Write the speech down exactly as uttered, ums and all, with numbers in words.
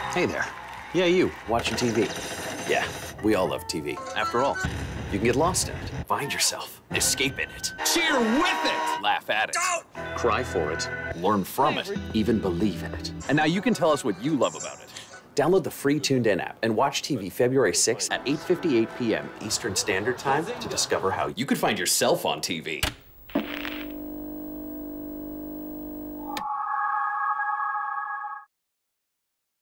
Hey there. Yeah, you, watching T V. Yeah, we all love T V. After all, you can get lost in it, find yourself, escape in it, cheer with it, laugh at it, cry for it, learn from it, even believe in it. And now you can tell us what you love about it. Download the free Tuned In app and watch T V February sixth at eight fifty-eight p m Eastern Standard Time to discover how you could find yourself on T V.